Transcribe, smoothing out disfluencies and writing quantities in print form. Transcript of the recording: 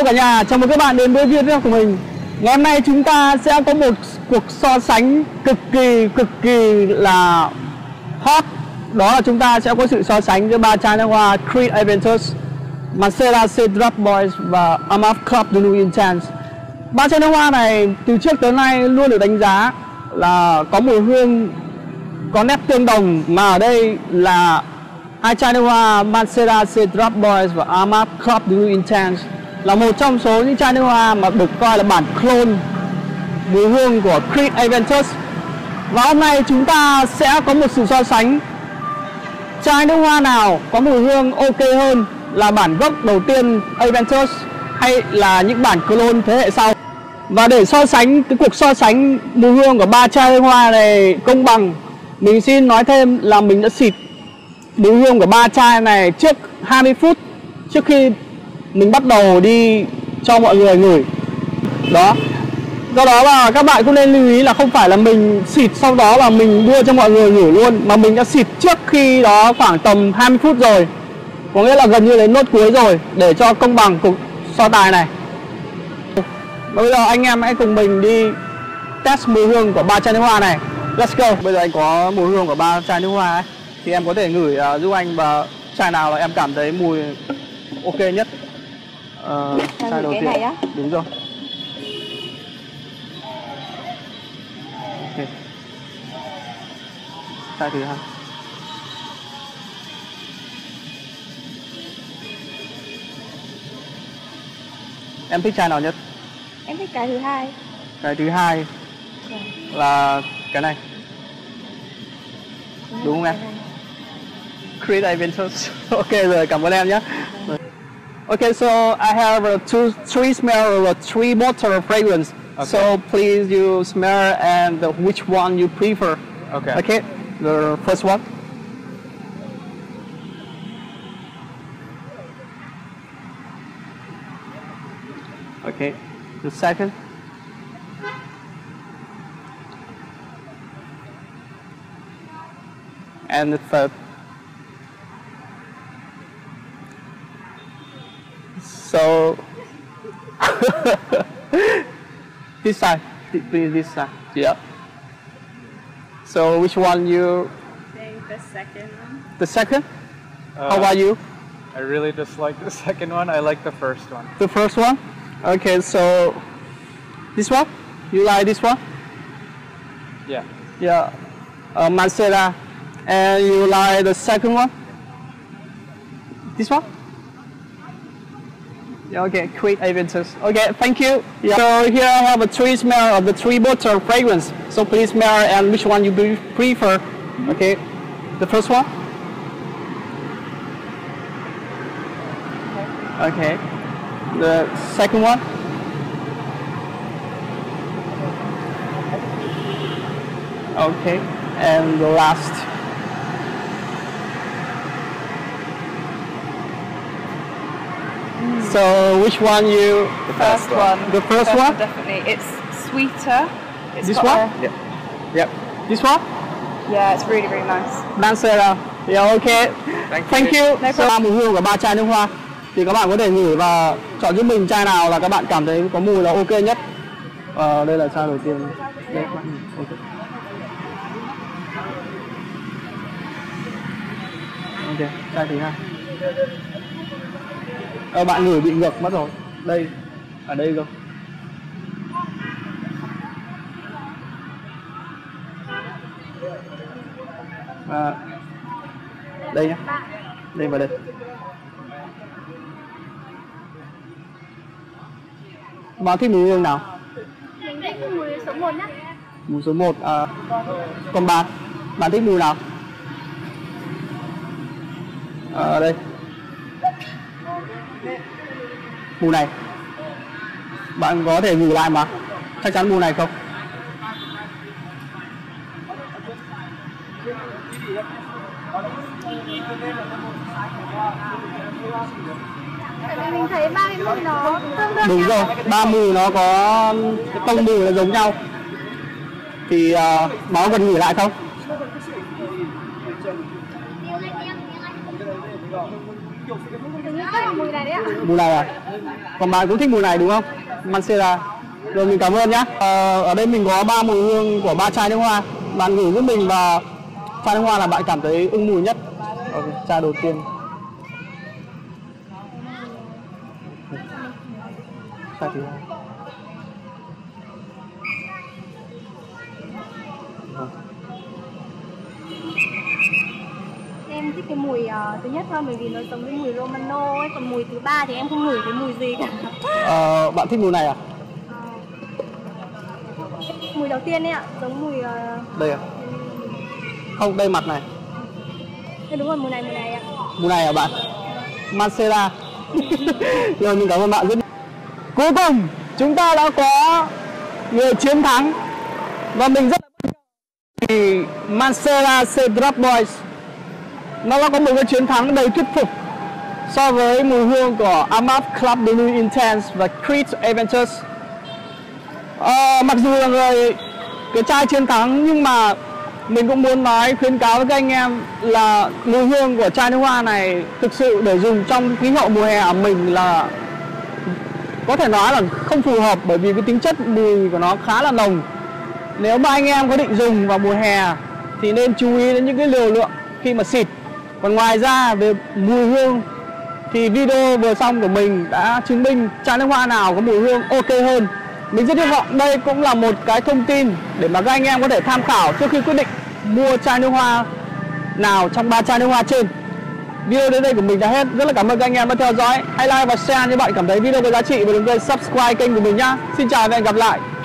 cả nhà, chào mừng các bạn đến với video của mình. Ngày hôm nay chúng ta sẽ có một cuộc so sánh cực kỳ là hot. Đó là chúng ta sẽ có sự so sánh giữa ba chai nước hoa Creed Aventus, Mancera Drop Boys và Amaf Club The New Intense. Ba chai nước hoa này từ trước tới nay luôn được đánh giá là có mùi hương có nét tương đồng, mà ở đây là hai chai nước hoa Mancera Drop Boys và Amaf Club The New Intense là một trong số những chai nước hoa mà được coi là bản clone mùi hương của Creed Aventus. Và hôm nay chúng ta sẽ có một sự so sánh chai nước hoa nào có mùi hương ok hơn, là bản gốc đầu tiên Aventus hay là những bản clone thế hệ sau. Và để so sánh cái cuộc so sánh mùi hương của ba chai nước hoa này công bằng, mình xin nói thêm là mình đã xịt mùi hương của ba chai này trước 20 phút trước khi mình bắt đầu đi cho mọi người ngửi. Đó. Do đó là các bạn cũng nên lưu ý là không phải là mình xịt sau đó là mình đưa cho mọi người ngửi luôn, mà mình đã xịt trước khi đó khoảng tầm 20 phút rồi. Có nghĩa là gần như đến nốt cuối rồi, để cho công bằng cuộc so tài này. Bây giờ anh em hãy cùng mình đi test mùi hương của ba chai nước hoa này. Let's go. Bây giờ anh có mùi hương của ba chai nước hoa ấy, thì em có thể ngửi giúp anh và chai nào là em cảm thấy mùi ok nhất. Chai đầu tiên này á? Đúng rồi. Ok. Chai thứ hai. Em thích chai nào nhất? Em thích cái thứ hai. Cái thứ hai là cái này. Đúng không em? Creed Aventus. Ok rồi, cảm ơn em nhé. Okay, so I have three smell or three bottle of fragrance. Okay. So please you smell and which one you prefer. Okay. Okay. The first one. Okay. The second. And the third. So this side, please, this side. Yeah. So which one you? I think the second one. The second? How about you? I really dislike the second one. I like the first one. The first one? Okay, so this one? You like this one? Yeah. Yeah. Mancera. And you like the second one? This one? Yeah, okay, Creed Aventus. Okay, thank you. Yeah. So here I have a three smell of the three bottle fragrance. So please smell and which one you prefer. Okay, the first one. Okay, the second one. Okay, and the last. So which one you? The first one. The first one? Definitely. It's sweeter. It's This one? Yep. Yep. This one? Yeah, it's really nice. Mancera. Yeah, okay. Thank you. No So, mùi hương của ba chai nước hoa thì các bạn có thể ngửi và chọn giúp mình chai nào là các bạn cảm thấy có mùi là ok nhất. Đây là chai đầu tiên. Đây, các bạn ngửi. Okay. Ok, chai thứ hai. Bạn ngửi bị ngược mất rồi. Đây, ở đây cơ. Đây nhá. Đây và đây. Bạn thích mùi hương nào? Mình thích mùi số 1 nhá. Mùi số 1. Còn bạn thích mùi nào? Đây. Mùi này. Bạn có thể ngửi lại mà. Chắc chắn mùi này không? Mình thấy ba cái mùi nó tương đương. Đúng rồi, ba mùi nó có cái tông mùi là giống nhau. Thì nó cần ngửi lại không? Hình như cái mùi này đấy ạ. Mùi này à? Còn bạn cũng thích mùi này đúng không? Mancera. Rồi mình cảm ơn nhé. Ở đây mình có 3 mùi hương của 3 chai nước hoa. Bạn gửi giúp mình và chai nước hoa là bạn cảm thấy ưng mùi nhất. Ok, chai đầu tiên. Chai thứ hai. Em thích cái mùi thứ nhất hơn bởi vì nó giống với mùi Romano ấy, còn mùi thứ ba thì em không ngửi thấy mùi gì cả. Bạn thích mùi này à? Mùi đầu tiên ấy ạ, giống mùi Đây à? Không, đây mặt này. đúng rồi, mùi này ạ. Mùi này à bạn? Mancera. Rồi mình cảm ơn bạn rất nhiều. Cuối cùng chúng ta đã có người chiến thắng và mình rất là bất ngờ vì Mancera C-Drop Boys nó có một cái chiến thắng đầy thuyết phục so với mùi hương của Amap Club de Nuit Intense và Creed Adventures. Mặc dù là cái chai chiến thắng nhưng mà mình cũng muốn khuyến cáo với các anh em là mùi hương của chai nước hoa này thực sự để dùng trong khí hậu mùa hè của mình là có thể nói là không phù hợp, bởi vì cái tính chất mùi của nó khá là nồng. Nếu mà anh em có định dùng vào mùa hè thì nên chú ý đến những cái liều lượng khi mà xịt. Còn ngoài ra về mùi hương thì video vừa xong của mình đã chứng minh chai nước hoa nào có mùi hương ok hơn. Mình rất hy vọng đây cũng là một cái thông tin để mà các anh em có thể tham khảo trước khi quyết định mua chai nước hoa nào trong 3 chai nước hoa trên. Video đến đây của mình đã hết. Rất là cảm ơn các anh em đã theo dõi. Hãy like và share nếu bạn cảm thấy video có giá trị và đừng quên subscribe kênh của mình nhá. Xin chào và hẹn gặp lại.